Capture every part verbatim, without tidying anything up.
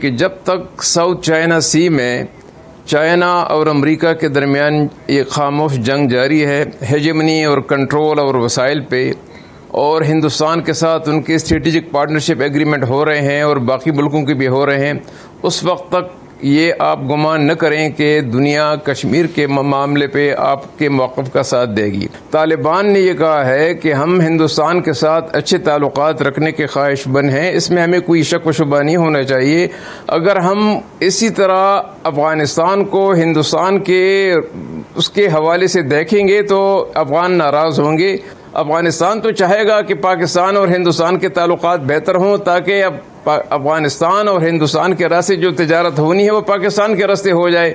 कि जब तक साउथ चाइना सी में चाइना और अमेरिका के दरमियान ये खामोश जंग जारी है, हेजेमनी और कंट्रोल और वसाइल पे, और हिंदुस्तान के साथ उनके स्ट्रेटेजिक पार्टनरशिप एग्रीमेंट हो रहे हैं और बाकी मुल्कों के भी हो रहे हैं, उस वक्त तक ये आप गुमान न करें कि दुनिया कश्मीर के मामले पे आपके मौक़िफ़ का साथ देगी। तालिबान ने यह कहा है कि हम हिंदुस्तान के साथ अच्छे ताल्लुकात रखने के ख्वाहिशमंद हैं, इसमें हमें कोई शक व शुबा नहीं होना चाहिए। अगर हम इसी तरह अफ़गानिस्तान को हिंदुस्तान के उसके हवाले से देखेंगे तो अफ़गान नाराज़ होंगे। अफ़गानिस्तान तो चाहेगा कि पाकिस्तान और हिंदुस्तान के ताल्लुकात बेहतर हों, ताकि अब अफ़गानिस्तान और हिंदुस्तान के रास्ते जो तिजारत होनी है वो पाकिस्तान के रास्ते हो जाए।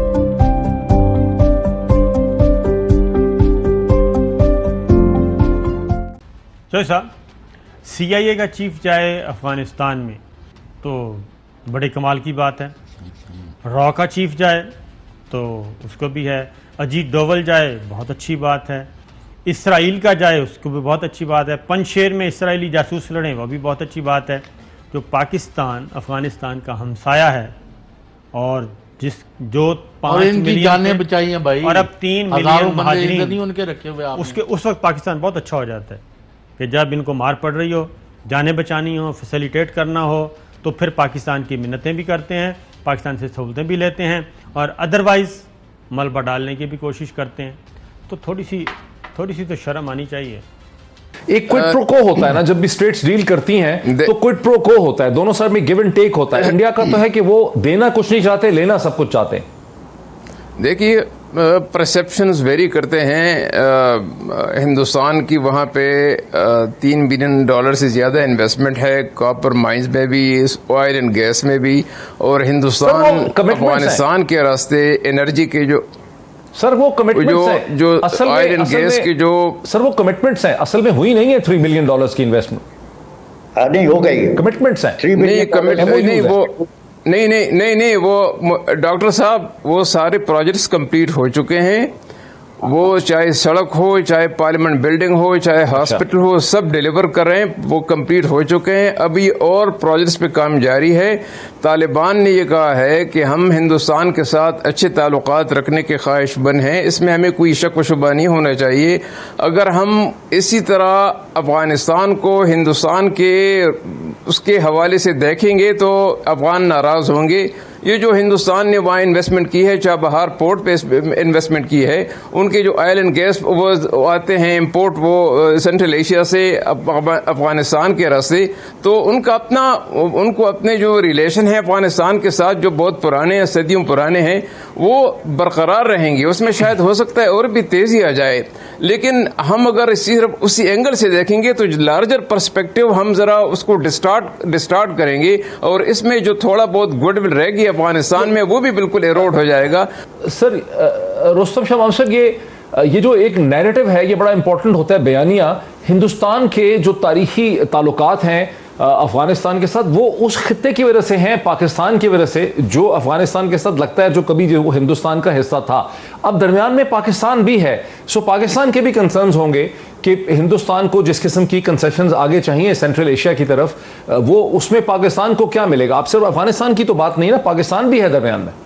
तो साहब, सी आई ए का चीफ जाए अफ़गानिस्तान में तो बड़े कमाल की बात है। रॉ का चीफ जाए तो उसको भी है। अजीत डोवल जाए, बहुत अच्छी बात है। इसराइल का जाए, उसको भी बहुत अच्छी बात है। पंजशेर में इसराइली जासूस लड़ें, वह भी बहुत अच्छी बात है। जो पाकिस्तान अफ़गानिस्तान का हमसाया है और जिस जो पाँच मिलियन जानें बचाई हैं भाई, और अब तीन मिलियन महाजरीन उनके रखे हुए, उसके उस वक्त पाकिस्तान बहुत अच्छा हो जाता है कि जब इनको मार पड़ रही हो, जानें बचानी हो, फैसिलिटेट करना हो, तो फिर पाकिस्तान की मिन्नतें भी करते हैं, पाकिस्तान से सहूलतें भी लेते हैं, और अदरवाइज़ मलबा डालने की भी कोशिश करते हैं। तो थोड़ी सी थोड़ी सी तो शर्म आनी चाहिए। एक क्विड प्रो को होता है ना, जब भी स्टेट्स डील करती हैं तो क्विड प्रो को होता है, दोनों साइड में गिव एंड टेक होता है। इंडिया का तो है कि वो देना कुछ नहीं चाहते, लेना सब कुछ चाहते हैं। देखिए, परसेप्शंस वेरी करते हैं। हिंदुस्तान की वहाँ पे तीन बिलियन डॉलर से ज़्यादा इन्वेस्टमेंट है, कॉपर माइंस में भी, ऑयल एंड गैस में भी, और हिंदुस्तान अफगानिस्तान के रास्ते एनर्जी के जो सर वो कमिटमेंट्स हैं, जो असल ऑयल एंड गैस की जो सर वो कमिटमेंट्स हैं, असल में हुई नहीं है थ्री बिलियन डॉलर्स की इन्वेस्टमेंट। नहीं हो गई, कमिटमेंट्स हैं, नहीं कमिट नहीं वो नहीं नहीं नहीं नहीं वो डॉक्टर साहब, वो सारे प्रोजेक्ट्स कंप्लीट हो चुके हैं। वो चाहे सड़क हो, चाहे पार्लियामेंट बिल्डिंग हो, चाहे हॉस्पिटल हो, सब डिलीवर कर रहे हैं, वो कंप्लीट हो चुके हैं। अभी और प्रोजेक्ट्स पे काम जारी है। तालिबान ने यह कहा है कि हम हिंदुस्तान के साथ अच्छे ताल्लुकात रखने के ख्वाहिशमंद हैं, इसमें हमें कोई शक व शुबा नहीं होना चाहिए। अगर हम इसी तरह अफ़गानिस्तान को हिंदुस्तान के उसके हवाले से देखेंगे तो अफ़गान नाराज़ होंगे। ये जो हिंदुस्तान ने वहाँ इन्वेस्टमेंट की है, चाबहार पोर्ट पे इन्वेस्टमेंट की है, उनके जो ऑयल एंड गैस वो आते हैं इम्पोर्ट, वो सेंट्रल एशिया से अफ़गानिस्तान के रास्ते, तो उनका अपना उनको अपने जो रिलेशन है अफ़गानिस्तान के साथ जो बहुत पुराने हैं, सदियों पुराने हैं, वो बरकरार रहेंगे। उसमें शायद हो सकता है और भी तेज़ी आ जाए, लेकिन हम अगर सिर्फ उसी एंगल से देखेंगे तो लार्जर पर्सपेक्टिव हम ज़रा उसको डिस्टार्ट डिस्टार्ट करेंगे, और इसमें जो थोड़ा बहुत गुडविल रहेगी अफगानिस्तान में वो भी बिल्कुल एरोड हो जाएगा। सर रुस्तम शाह मामसक, ये ये जो एक नैरेटिव है ये बड़ा इंपॉर्टेंट होता है बयानिया। हिंदुस्तान के जो तारीखी ताल्लुकात हैं अफगानिस्तान के साथ, वो उस खित्ते की वजह से हैं, पाकिस्तान की वजह से, जो अफगानिस्तान के साथ लगता है जो कभी जो हिंदुस्तान का हिस्सा था। अब दरमियान में पाकिस्तान भी है, सो पाकिस्तान के भी कंसर्न्स होंगे कि हिंदुस्तान को जिस किस्म की कंसेशंस आगे चाहिए सेंट्रल एशिया की तरफ, वो उसमें पाकिस्तान को क्या मिलेगा। आप सिर्फ अफगानिस्तान की तो बात नहीं ना, पाकिस्तान भी है दरमियान में।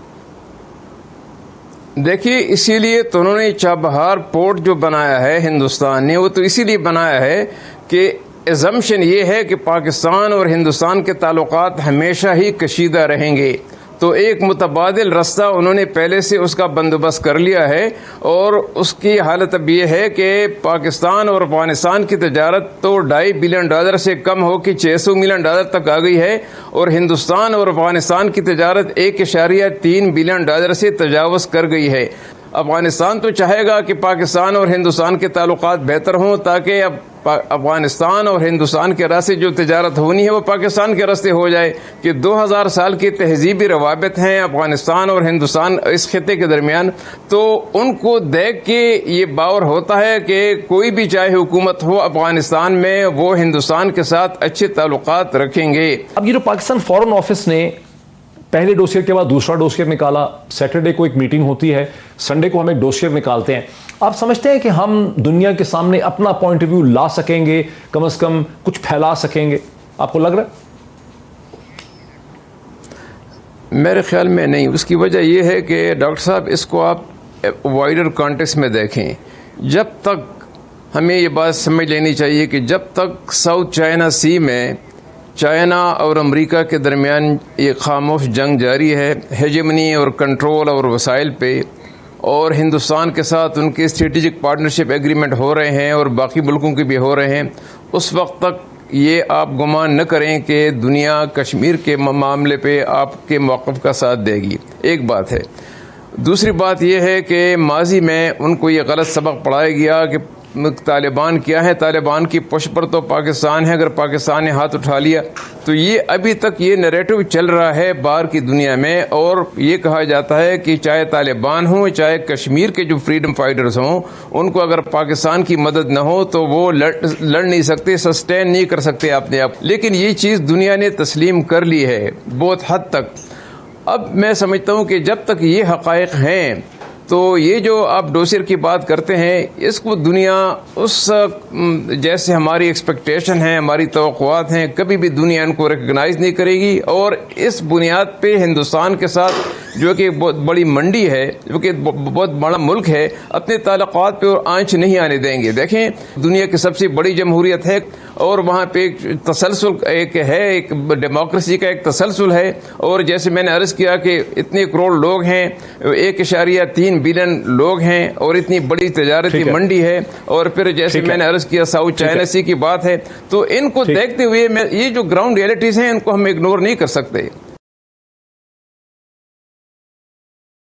देखिए, इसीलिए तो उन्होंने चाबहार पोर्ट जो बनाया है हिंदुस्तान ने, वो तो इसीलिए बनाया है कि एजम्पशन ये है कि पाकिस्तान और हिंदुस्तान के ताल्लुकात हमेशा ही कशीदा रहेंगे, तो एक मुतबादिल रास्ता उन्होंने पहले से उसका बंदोबस्त कर लिया है। और उसकी हालत अब ये है कि पाकिस्तान और अफगानिस्तान की तजारत तो ढाई बिलियन डॉलर से कम हो कि छः सौ मिलियन डॉलर तक आ गई है, और हिंदुस्तान और अफगानिस्तान की तजारत एक इशारिया तीन बिलियन डॉलर से तजावज़ कर गई है। अफगानिस्तान तो चाहेगा कि पाकिस्तान और हिंदुस्तान के ताल्लुकात बेहतर हों, ताकि अब अफगानिस्तान और हिंदुस्तान के रास्ते जो तिजारत होनी है वो पाकिस्तान के रास्ते हो जाए। कि दो हज़ार साल की तहजीबी रवाबित हैं अफगानिस्तान और हिंदुस्तान इस खित्ते के दरमियान, तो उनको देख के ये बावर होता है कि कोई भी चाहे हुकूमत हो अफगानिस्तान में, वो हिंदुस्तान के साथ अच्छे ताल्लुकात रखेंगे। अब ये जो पाकिस्तान फॉरेन ऑफिस ने पहले डोसियर के बाद दूसरा डोसियर निकाला, सैटरडे को एक मीटिंग होती है, संडे को हम एक डोसियर निकालते हैं, आप समझते हैं कि हम दुनिया के सामने अपना पॉइंट ऑफ व्यू ला सकेंगे, कम से कम कुछ फैला सकेंगे, आपको लग रहा है? मेरे ख्याल में नहीं। उसकी वजह यह है कि डॉक्टर साहब, इसको आप वाइडर कॉन्टेक्स्ट में देखें। जब तक हमें ये बात समझ लेनी चाहिए कि जब तक साउथ चाइना सी में चाइना और अमेरिका के दरमियान ये खामोश जंग जारी है, हेजेमनी और कंट्रोल और वसाइल पे, और हिंदुस्तान के साथ उनके स्ट्रेटेजिक पार्टनरशिप एग्रीमेंट हो रहे हैं और बाकी मुल्कों के भी हो रहे हैं, उस वक्त तक ये आप गुमान न करें कि दुनिया कश्मीर के मामले पे आपके मौक़िफ़ का साथ देगी। एक बात है। दूसरी बात यह है कि माजी में उनको ये गलत सबक पढ़ाया गया कि तालिबान क्या है, तालिबान की पुश पर तो पाकिस्तान है, अगर पाकिस्तान ने हाथ उठा लिया तो ये अभी तक ये नैरेटिव चल रहा है बाहर की दुनिया में, और ये कहा जाता है कि चाहे तालिबान हो चाहे कश्मीर के जो फ्रीडम फाइटर्स हों, उनको अगर पाकिस्तान की मदद न हो तो वो लड़ लड़ नहीं सकते, सस्टेन नहीं कर सकते अपने आप। लेकिन ये चीज़ दुनिया ने तस्लीम कर ली है बहुत हद तक। अब मैं समझता हूँ कि जब तक ये हक़ाइक़ हैं तो ये जो आप डोसियर की बात करते हैं, इसको दुनिया उस जैसे हमारी एक्सपेक्टेशन है, हमारी तवक्कुआत हैं, कभी भी दुनिया इनको रिकग्नाइज़ नहीं करेगी। और इस बुनियाद पे हिंदुस्तान के साथ जो कि बहुत बड़ी मंडी है, जो कि बहुत बड़ा मुल्क है, अपने ताल्लुकात पे और आंच नहीं आने देंगे। देखें, दुनिया की सबसे बड़ी जमहूरियत है और वहाँ पे एक तसलसल एक है, एक डेमोक्रेसी का एक तसलसल है। और जैसे मैंने अर्ज़ किया कि इतने करोड़ लोग हैं, एक इशारिया तीन बिलियन लोग हैं, और इतनी बड़ी तजारती मंडी है। और फिर जैसे मैंने अर्ज़ किया साउथ चाइना सी की बात है, तो इनको देखते हुए मैं ये जो ग्राउंड रियलिटीज़ हैं इनको हम इग्नोर नहीं कर सकते।